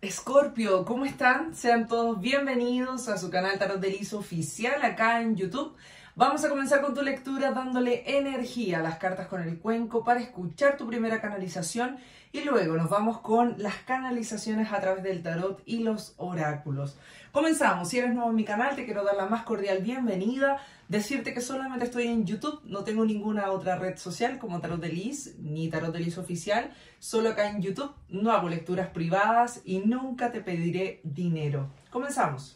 Escorpio, ¿cómo están? Sean todos bienvenidos a su canal Tarot de Liz Oficial acá en YouTube. Vamos a comenzar con tu lectura dándole energía a las cartas con el cuenco para escuchar tu primera canalización y luego nos vamos con las canalizaciones a través del tarot y los oráculos. Comenzamos. Si eres nuevo en mi canal, te quiero dar la más cordial bienvenida, decirte que solamente estoy en YouTube, no tengo ninguna otra red social como Tarot de Liz ni Tarot de Liz Oficial, solo acá en YouTube, no hago lecturas privadas y nunca te pediré dinero. Comenzamos.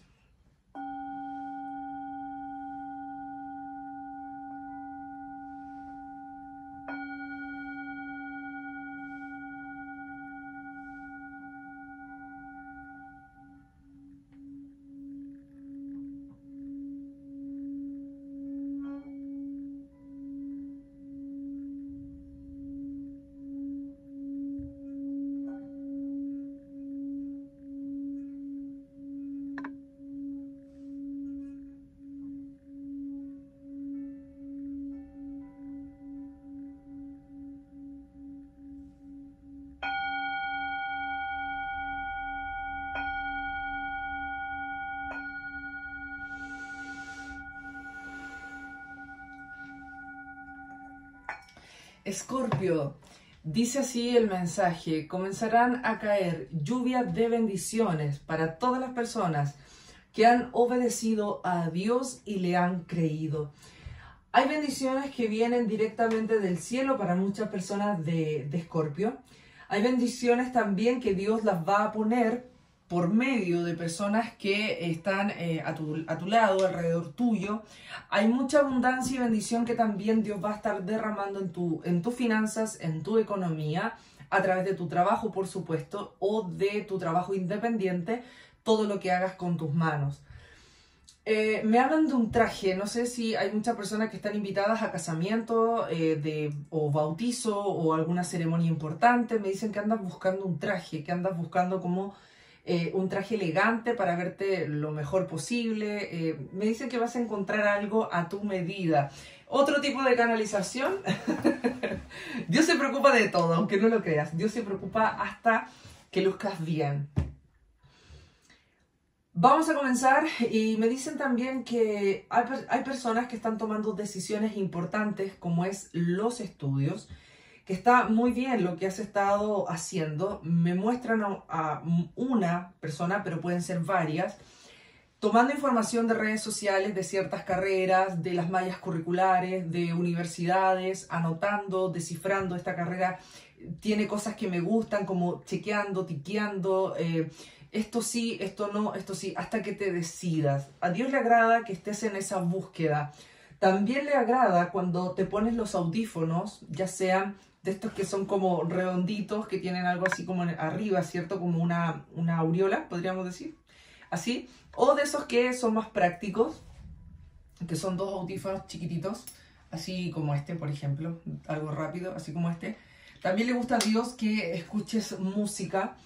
Escorpio, dice así el mensaje: comenzarán a caer lluvias de bendiciones para todas las personas que han obedecido a Dios y le han creído. Hay bendiciones que vienen directamente del cielo para muchas personas de Escorpio. Hay bendiciones también que Dios las va a poner por medio de personas que están a tu lado, alrededor tuyo. Hay mucha abundancia y bendición que también Dios va a estar derramando en tus finanzas, en tu economía, a través de tu trabajo, por supuesto, o de tu trabajo independiente, todo lo que hagas con tus manos. Me hablan de un traje, no sé si hay muchas personas que están invitadas a casamiento o bautizo o alguna ceremonia importante. Me dicen que andas buscando un traje, que andas buscando como un traje elegante para verte lo mejor posible. Me dicen que vas a encontrar algo a tu medida. Otro tipo de canalización. Dios se preocupa de todo, aunque no lo creas. Dios se preocupa hasta que luzcas bien. Vamos a comenzar y me dicen también que hay personas que están tomando decisiones importantes como es los estudios, que está muy bien lo que has estado haciendo. Me muestran a una persona, pero pueden ser varias, tomando información de redes sociales, de ciertas carreras, de las mallas curriculares, de universidades, anotando, descifrando esta carrera. Tiene cosas que me gustan, como chequeando, tiqueando, esto sí, esto no, esto sí, hasta que te decidas. A Dios le agrada que estés en esa búsqueda. También le agrada cuando te pones los audífonos, ya sean de estos que son como redonditos, que tienen algo así como arriba, ¿cierto? Como una aureola, podríamos decir, así. O de esos que son más prácticos, que son dos audífonos chiquititos, así como este, por ejemplo, algo rápido, así como este. También le gusta a Dios que escuches música.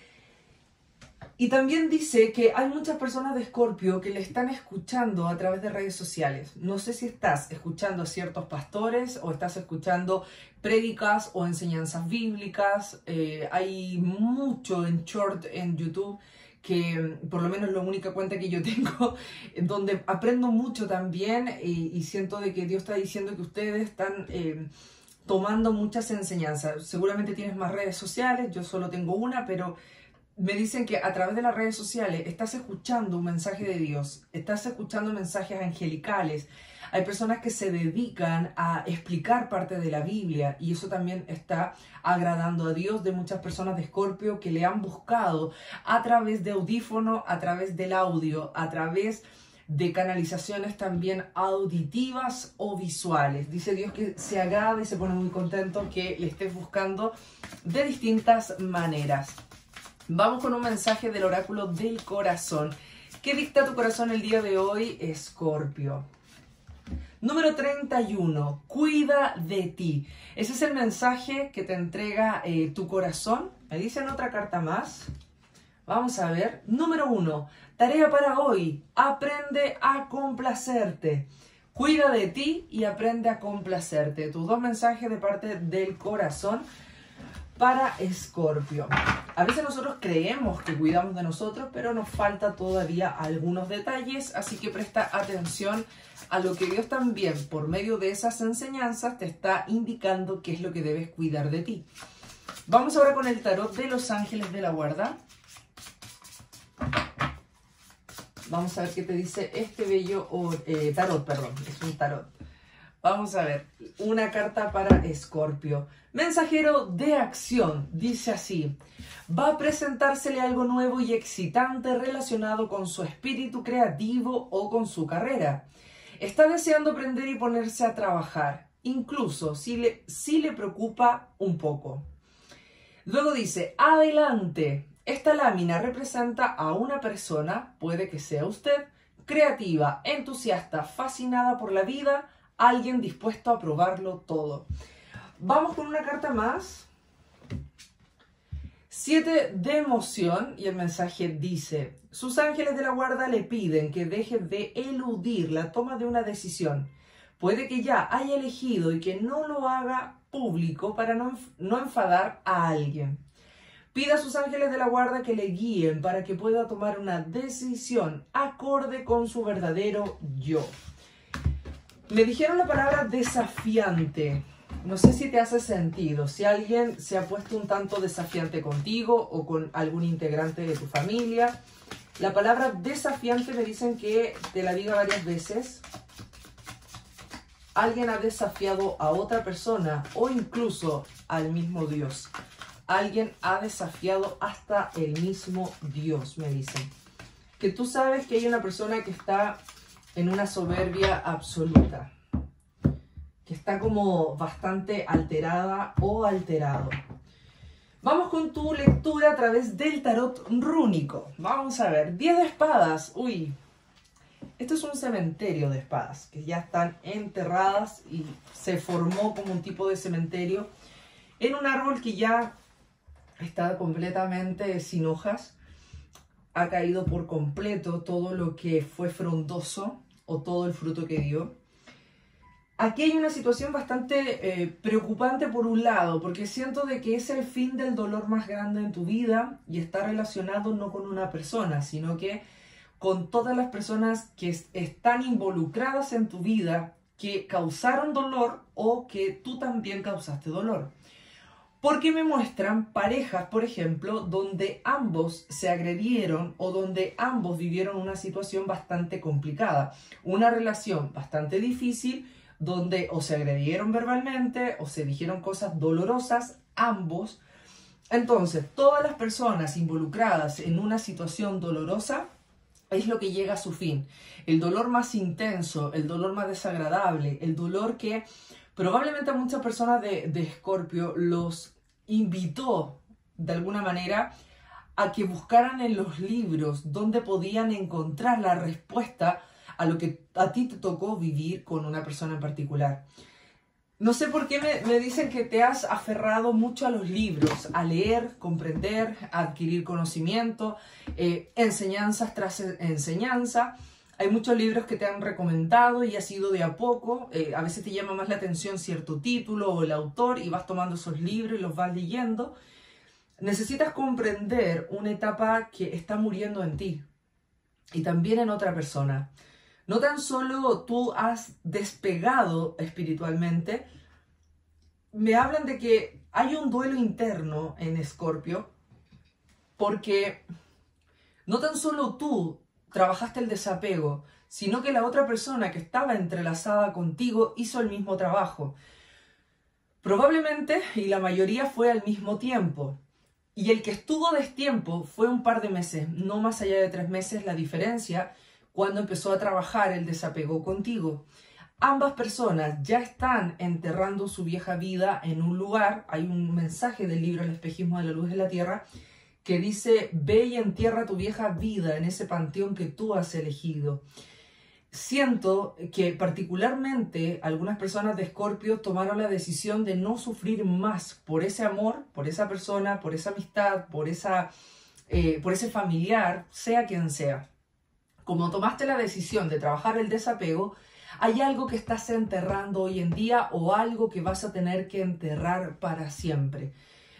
Y también dice que hay muchas personas de Escorpio que le están escuchando a través de redes sociales. No sé si estás escuchando a ciertos pastores o estás escuchando prédicas o enseñanzas bíblicas. Hay mucho en short en YouTube, que por lo menos es la única cuenta que yo tengo, donde aprendo mucho también y siento de que Dios está diciendo que ustedes están tomando muchas enseñanzas. Seguramente tienes más redes sociales, yo solo tengo una, pero me dicen que a través de las redes sociales estás escuchando un mensaje de Dios, estás escuchando mensajes angelicales. Hay personas que se dedican a explicar parte de la Biblia y eso también está agradando a Dios, de muchas personas de Escorpio que le han buscado a través de audífono, a través del audio, a través de canalizaciones también auditivas o visuales. Dice Dios que se agrada y se pone muy contento que le estés buscando de distintas maneras. Vamos con un mensaje del oráculo del corazón. ¿Qué dicta tu corazón el día de hoy, Escorpio? Número 31. Cuida de ti. Ese es el mensaje que te entrega tu corazón. Me dicen otra carta más. Vamos a ver. Número 1. Tarea para hoy. Aprende a complacerte. Cuida de ti y aprende a complacerte. Tus dos mensajes de parte del corazón. para Escorpio. A veces nosotros creemos que cuidamos de nosotros, pero nos falta todavía algunos detalles, así que presta atención a lo que Dios también, por medio de esas enseñanzas, te está indicando qué es lo que debes cuidar de ti. Vamos ahora con el tarot de los ángeles de la guarda. Vamos a ver qué te dice este bello tarot, perdón, es un tarot. Vamos a ver, una carta para Escorpio. Mensajero de acción, dice así: va a presentársele algo nuevo y excitante relacionado con su espíritu creativo o con su carrera. Está deseando aprender y ponerse a trabajar, incluso si le preocupa un poco. Luego dice, adelante. Esta lámina representa a una persona, puede que sea usted, creativa, entusiasta, fascinada por la vida, alguien dispuesto a probarlo todo. Vamos con una carta más. 7 de emoción, y el mensaje dice: sus ángeles de la guarda le piden que deje de eludir la toma de una decisión. Puede que ya haya elegido y que no lo haga público para no enfadar a alguien. Pida a sus ángeles de la guarda que le guíen para que pueda tomar una decisión acorde con su verdadero yo. Me dijeron la palabra desafiante. No sé si te hace sentido. Si alguien se ha puesto un tanto desafiante contigo o con algún integrante de tu familia. La palabra desafiante me dicen que te la diga varias veces. Alguien ha desafiado a otra persona o incluso al mismo Dios. Alguien ha desafiado hasta el mismo Dios, me dicen. Que tú sabes que hay una persona que está en una soberbia absoluta. Que está como bastante alterada o alterado. Vamos con tu lectura a través del tarot rúnico. Vamos a ver, 10 de espadas. Uy, esto es un cementerio de espadas que ya están enterradas y se formó como un tipo de cementerio en un árbol que ya está completamente sin hojas. Ha caído por completo todo lo que fue frondoso o todo el fruto que dio. Aquí hay una situación bastante preocupante por un lado, porque siento de que es el fin del dolor más grande en tu vida y está relacionado no con una persona, sino que con todas las personas que están involucradas en tu vida, que causaron dolor o que tú también causaste dolor. Porque me muestran parejas, por ejemplo, donde ambos se agredieron o donde ambos vivieron una situación bastante complicada, una relación bastante difícil, donde o se agredieron verbalmente o se dijeron cosas dolorosas, ambos. Entonces, todas las personas involucradas en una situación dolorosa es lo que llega a su fin. El dolor más intenso, el dolor más desagradable, el dolor que probablemente a muchas personas de Escorpio los invitó de alguna manera a que buscaran en los libros donde podían encontrar la respuesta a lo que a ti te tocó vivir con una persona en particular. No sé por qué me dicen que te has aferrado mucho a los libros, a leer, comprender, a adquirir conocimiento, enseñanzas tras enseñanza. Hay muchos libros que te han recomendado y ha sido de a poco. A veces te llama más la atención cierto título o el autor y vas tomando esos libros y los vas leyendo. Necesitas comprender una etapa que está muriendo en ti y también en otra persona. No tan solo tú has despegado espiritualmente, me hablan de que hay un duelo interno en Escorpio, porque no tan solo tú trabajaste el desapego, sino que la otra persona que estaba entrelazada contigo hizo el mismo trabajo. Probablemente, y la mayoría fue al mismo tiempo. Y el que estuvo destiempo fue un par de meses, no más allá de 3 meses la diferencia, cuando empezó a trabajar el desapego contigo. Ambas personas ya están enterrando su vieja vida en un lugar. Hay un mensaje del libro El espejismo de la luz de la tierra que dice: ve y entierra tu vieja vida en ese panteón que tú has elegido. Siento que particularmente algunas personas de Escorpio tomaron la decisión de no sufrir más por ese amor, por esa persona, por esa amistad, por ese familiar, sea quien sea. Como tomaste la decisión de trabajar el desapego, hay algo que estás enterrando hoy en día o algo que vas a tener que enterrar para siempre.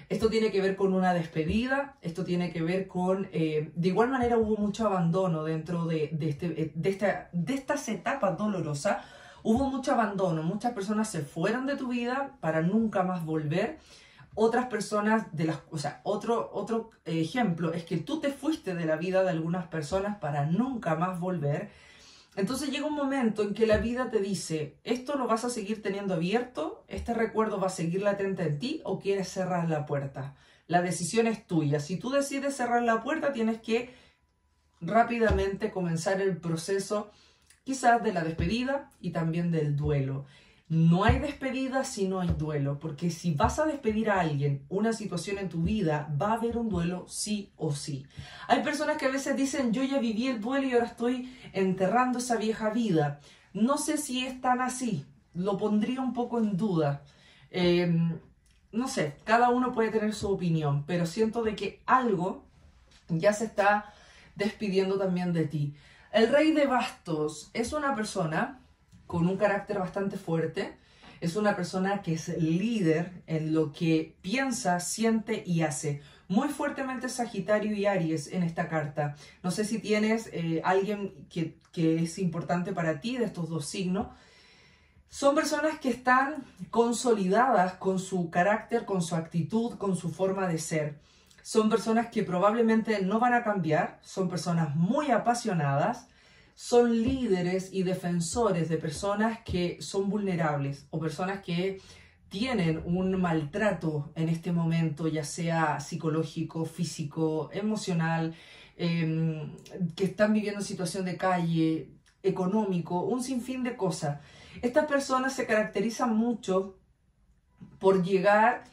Esto tiene que ver con una despedida, esto tiene que ver con... de igual manera hubo mucho abandono dentro de estas etapas dolorosas. Hubo mucho abandono, muchas personas se fueron de tu vida para nunca más volver. Otras personas, otro ejemplo es que tú te fuiste de la vida de algunas personas para nunca más volver. Entonces llega un momento en que la vida te dice, esto lo vas a seguir teniendo abierto, este recuerdo va a seguir latente en ti o quieres cerrar la puerta. La decisión es tuya. Si tú decides cerrar la puerta, tienes que rápidamente comenzar el proceso quizás de la despedida y también del duelo. No hay despedida si no hay duelo, porque si vas a despedir a alguien, una situación en tu vida, va a haber un duelo sí o sí. Hay personas que a veces dicen, yo ya viví el duelo y ahora estoy enterrando esa vieja vida. No sé si es tan así, lo pondría un poco en duda. No sé, cada uno puede tener su opinión, pero siento de que algo ya se está despidiendo también de ti. El Rey de Bastos es una persona con un carácter bastante fuerte, es una persona que es líder en lo que piensa, siente y hace. Muy fuertemente Sagitario y Aries en esta carta. No sé si tienes alguien que es importante para ti de estos dos signos. Son personas que están consolidadas con su carácter, con su actitud, con su forma de ser. Son personas que probablemente no van a cambiar, son personas muy apasionadas, son líderes y defensores de personas que son vulnerables o personas que tienen un maltrato en este momento, ya sea psicológico, físico, emocional, que están viviendo situación de calle, económico, un sinfín de cosas. Estas personas se caracterizan mucho por llegar...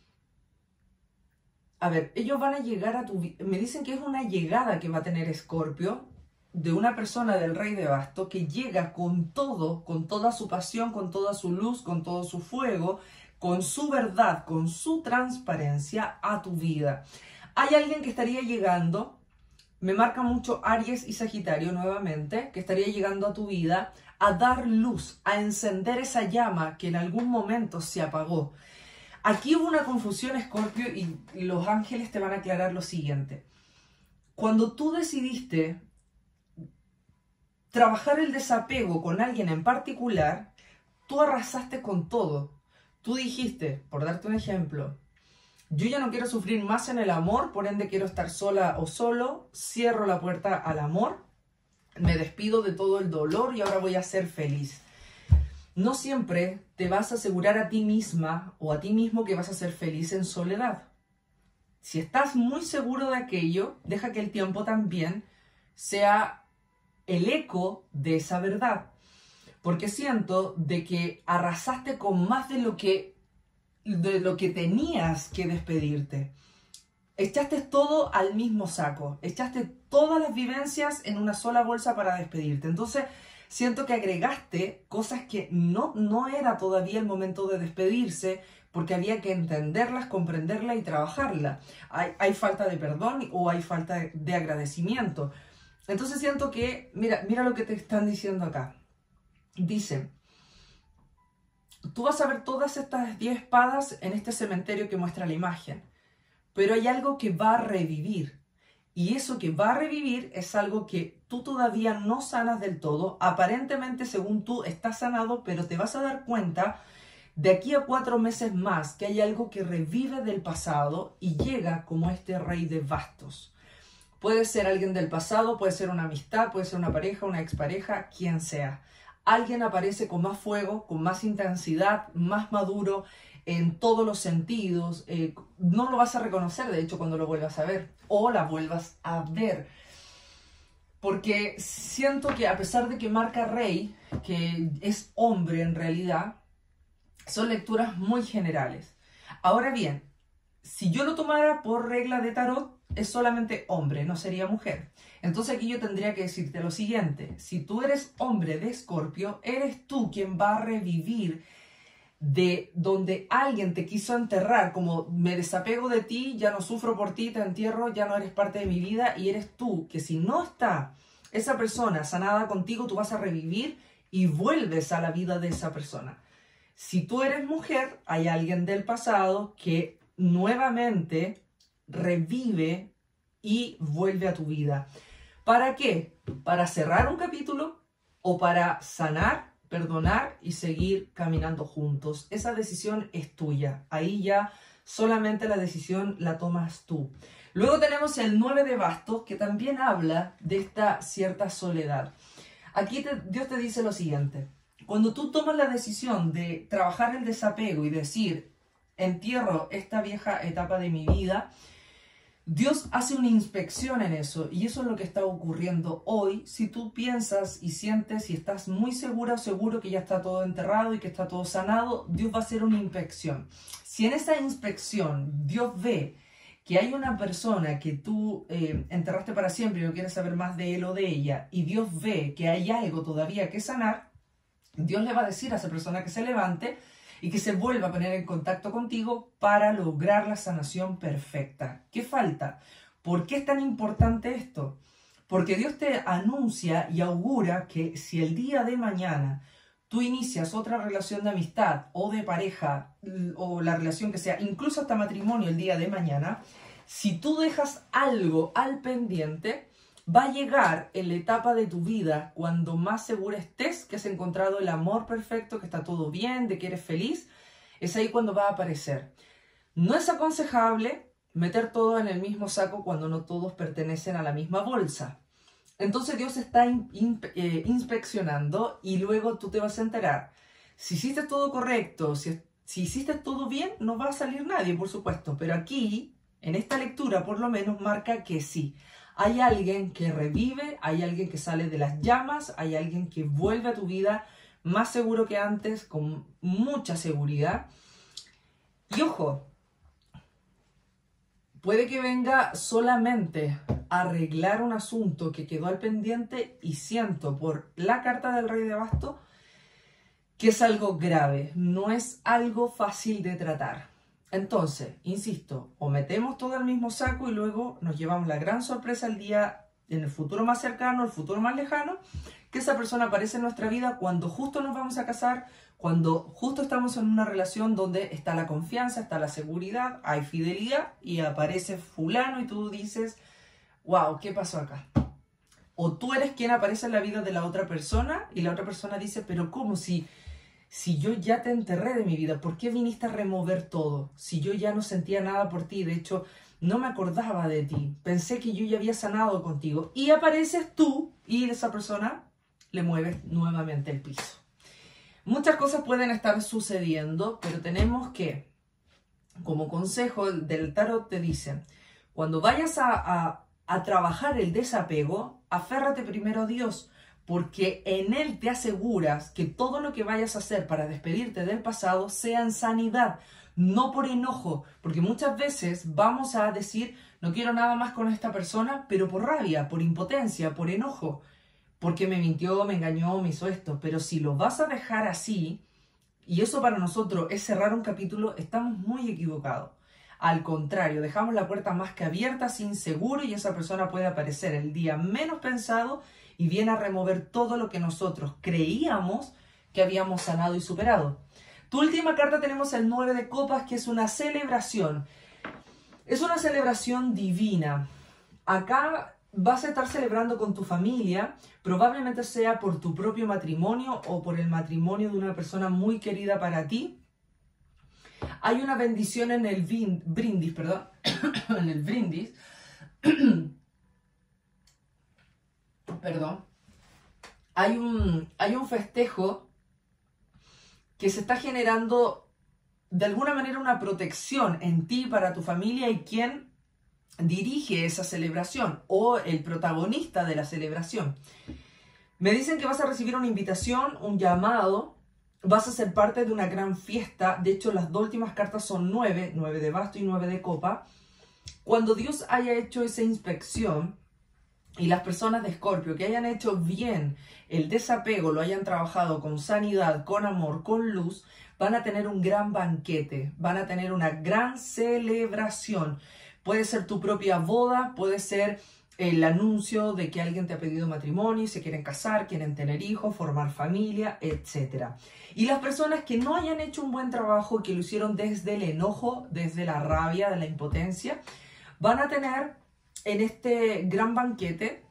A ver, ellos van a llegar a tu vida. Me dicen que es una llegada que va a tener Escorpio, de una persona del Rey de Bastos que llega con todo, con toda su pasión, con toda su luz, con todo su fuego, con su verdad, con su transparencia a tu vida. Hay alguien que estaría llegando, me marca mucho Aries y Sagitario nuevamente, que estaría llegando a tu vida a dar luz, a encender esa llama que en algún momento se apagó. Aquí hubo una confusión, Escorpio, y los ángeles te van a aclarar lo siguiente. Cuando tú decidiste trabajar el desapego con alguien en particular, tú arrasaste con todo. Tú dijiste, por darte un ejemplo, yo ya no quiero sufrir más en el amor, por ende quiero estar sola o solo, cierro la puerta al amor, me despido de todo el dolor y ahora voy a ser feliz. No siempre te vas a asegurar a ti misma o a ti mismo que vas a ser feliz en soledad. Si estás muy seguro de aquello, deja que el tiempo también sea el eco de esa verdad, porque siento de que arrasaste con más de lo que tenías que despedirte. Echaste todo al mismo saco, echaste todas las vivencias en una sola bolsa para despedirte. Entonces siento que agregaste cosas que no era todavía el momento de despedirse, porque había que entenderlas, comprenderlas y trabajarlas. Hay falta de perdón o hay falta de agradecimiento. Entonces siento que, mira lo que te están diciendo acá. Dicen, tú vas a ver todas estas 10 espadas en este cementerio que muestra la imagen, pero hay algo que va a revivir. Y eso que va a revivir es algo que tú todavía no sanas del todo. Aparentemente, según tú, estás sanado, pero te vas a dar cuenta de aquí a 4 meses más que hay algo que revive del pasado y llega como este Rey de Bastos. Puede ser alguien del pasado, puede ser una amistad, puede ser una pareja, una expareja, quien sea. Alguien aparece con más fuego, con más intensidad, más maduro en todos los sentidos. No lo vas a reconocer, de hecho, cuando lo vuelvas a ver o la vuelvas a ver. Porque siento que a pesar de que marca Rey, que es hombre en realidad, son lecturas muy generales. Ahora bien, si yo lo tomara por regla de tarot, es solamente hombre, no sería mujer. Entonces aquí yo tendría que decirte lo siguiente. Si tú eres hombre de Escorpio, eres tú quien va a revivir de donde alguien te quiso enterrar, como me desapego de ti, ya no sufro por ti, te entierro, ya no eres parte de mi vida, y eres tú que si no está esa persona sanada contigo, tú vas a revivir y vuelves a la vida de esa persona. Si tú eres mujer, hay alguien del pasado que nuevamente revive y vuelve a tu vida. ¿Para qué? ¿Para cerrar un capítulo o para sanar, perdonar y seguir caminando juntos? Esa decisión es tuya. Ahí ya solamente la decisión la tomas tú. Luego tenemos el 9 de bastos, que también habla de esta cierta soledad. Aquí Dios te dice lo siguiente. Cuando tú tomas la decisión de trabajar el desapego y decir, entierro esta vieja etapa de mi vida, Dios hace una inspección en eso, y eso es lo que está ocurriendo hoy. Si tú piensas y sientes y estás muy segura o seguro que ya está todo enterrado y que está todo sanado, Dios va a hacer una inspección. Si en esa inspección Dios ve que hay una persona que tú enterraste para siempre y no quieres saber más de él o de ella, y Dios ve que hay algo todavía que sanar, Dios le va a decir a esa persona que se levante y que se vuelva a poner en contacto contigo para lograr la sanación perfecta. ¿Qué falta? ¿Por qué es tan importante esto? Porque Dios te anuncia y augura que si el día de mañana tú inicias otra relación de amistad o de pareja, o la relación que sea, incluso hasta matrimonio el día de mañana, si tú dejas algo al pendiente, va a llegar en la etapa de tu vida cuando más segura estés que has encontrado el amor perfecto, que está todo bien, de que eres feliz. Es ahí cuando va a aparecer. No es aconsejable meter todo en el mismo saco cuando no todos pertenecen a la misma bolsa. Entonces Dios está inspeccionando y luego tú te vas a enterar. Si hiciste todo correcto, si hiciste todo bien, no va a salir nadie, por supuesto. Pero aquí, en esta lectura, por lo menos marca que sí. Hay alguien que revive, hay alguien que sale de las llamas, hay alguien que vuelve a tu vida más seguro que antes, con mucha seguridad. Y ojo, puede que venga solamente a arreglar un asunto que quedó al pendiente, y siento por la carta del Rey de Bastos que es algo grave, no es algo fácil de tratar. Entonces, insisto, o metemos todo al mismo saco y luego nos llevamos la gran sorpresa el día, en el futuro más cercano, el futuro más lejano, que esa persona aparece en nuestra vida cuando justo nos vamos a casar, cuando justo estamos en una relación donde está la confianza, está la seguridad, hay fidelidad, y aparece fulano y tú dices, wow, ¿qué pasó acá? O tú eres quien aparece en la vida de la otra persona y la otra persona dice, pero ¿cómo? Si yo ya te enterré de mi vida, ¿por qué viniste a remover todo? Si yo ya no sentía nada por ti, de hecho, no me acordaba de ti. Pensé que yo ya había sanado contigo. Y apareces tú y esa persona le mueves nuevamente el piso. Muchas cosas pueden estar sucediendo, pero tenemos que, como consejo del tarot te dicen, cuando vayas a trabajar el desapego, aférrate primero a Dios, porque en Él te aseguras que todo lo que vayas a hacer para despedirte del pasado sea en sanidad, no por enojo, porque muchas veces vamos a decir, no quiero nada más con esta persona, pero por rabia, por impotencia, por enojo, porque me mintió, me engañó, me hizo esto. Pero si lo vas a dejar así, y eso para nosotros es cerrar un capítulo, estamos muy equivocados. Al contrario, dejamos la puerta más que abierta, sin seguro, y esa persona puede aparecer el día menos pensado y viene a remover todo lo que nosotros creíamos que habíamos sanado y superado. Tu última carta tenemos el 9 de copas, que es una celebración. Es una celebración divina. Acá vas a estar celebrando con tu familia, probablemente sea por tu propio matrimonio o por el matrimonio de una persona muy querida para ti. Hay una bendición en el brindis, perdón, en el brindis. Perdón, hay un festejo que se está generando de alguna manera una protección en ti para tu familia, y quien dirige esa celebración o el protagonista de la celebración. Me dicen que vas a recibir una invitación, un llamado, vas a ser parte de una gran fiesta. De hecho, las dos últimas cartas son 9 de basto y 9 de copa. Cuando Dios haya hecho esa inspección, y las personas de Escorpio que hayan hecho bien el desapego, lo hayan trabajado con sanidad, con amor, con luz, van a tener un gran banquete, van a tener una gran celebración. Puede ser tu propia boda, puede ser el anuncio de que alguien te ha pedido matrimonio, se quieren casar, quieren tener hijos, formar familia, etc. Y las personas que no hayan hecho un buen trabajo, que lo hicieron desde el enojo, desde la rabia, de la impotencia, van a tener en este gran banquete,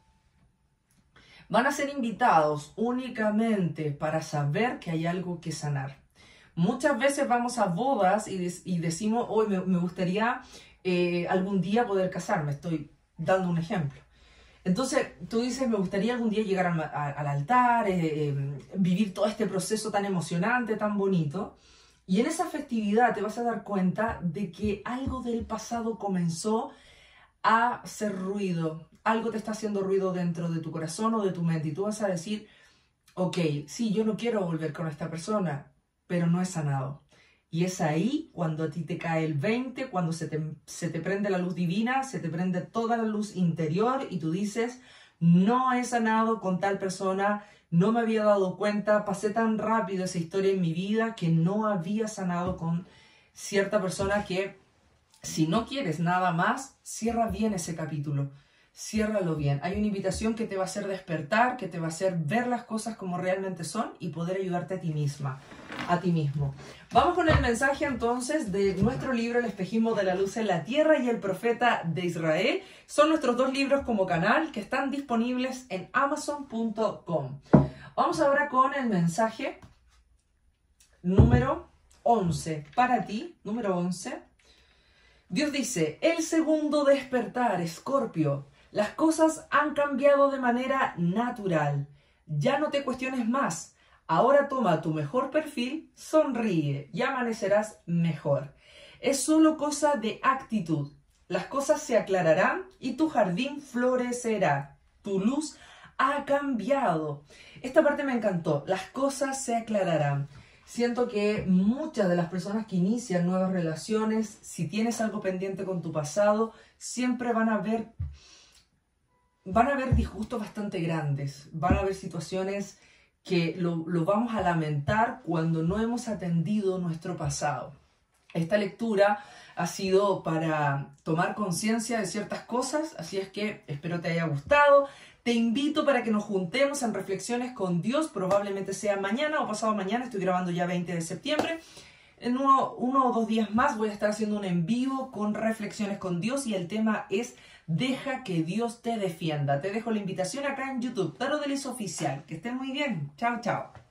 van a ser invitados únicamente para saber que hay algo que sanar. Muchas veces vamos a bodas y decimos, hoy me gustaría algún día poder casarme, estoy dando un ejemplo. Entonces tú dices, me gustaría algún día llegar al altar, vivir todo este proceso tan emocionante, tan bonito. Y en esa festividad te vas a dar cuenta de que algo del pasado comenzó a hacer ruido. Algo te está haciendo ruido dentro de tu corazón o de tu mente. Y tú vas a decir, ok, sí, yo no quiero volver con esta persona, pero no he sanado. Y es ahí cuando a ti te cae el 20, cuando se te prende la luz divina, se te prende toda la luz interior y tú dices, no he sanado con tal persona, no me había dado cuenta, pasé tan rápido esa historia en mi vida que no había sanado con cierta persona que, si no quieres nada más, cierra bien ese capítulo. Ciérralo bien. Hay una invitación que te va a hacer despertar, que te va a hacer ver las cosas como realmente son y poder ayudarte a ti misma, a ti mismo. Vamos con el mensaje entonces de nuestro libro El espejismo de la luz en la tierra y el profeta de Israel. Son nuestros dos libros como canal que están disponibles en amazon.com. Vamos ahora con el mensaje número 11. Para ti, número 11. Dios dice, el segundo despertar, Escorpio. Las cosas han cambiado de manera natural. Ya no te cuestiones más. Ahora toma tu mejor perfil, sonríe y amanecerás mejor. Es solo cosa de actitud. Las cosas se aclararán y tu jardín florecerá. Tu luz ha cambiado. Esta parte me encantó. Las cosas se aclararán. Siento que muchas de las personas que inician nuevas relaciones, si tienes algo pendiente con tu pasado, siempre van a haber disgustos bastante grandes, van a haber situaciones que lo vamos a lamentar cuando no hemos atendido nuestro pasado. Esta lectura ha sido para tomar conciencia de ciertas cosas, así es que espero te haya gustado. Te invito para que nos juntemos en reflexiones con Dios, probablemente sea mañana o pasado mañana, estoy grabando ya 20 de septiembre. En uno o dos días más voy a estar haciendo un en vivo con reflexiones con Dios y el tema es Deja que Dios te defienda. Te dejo la invitación acá en YouTube, Tarot de Liz Oficial. Que estén muy bien. Chao, chao.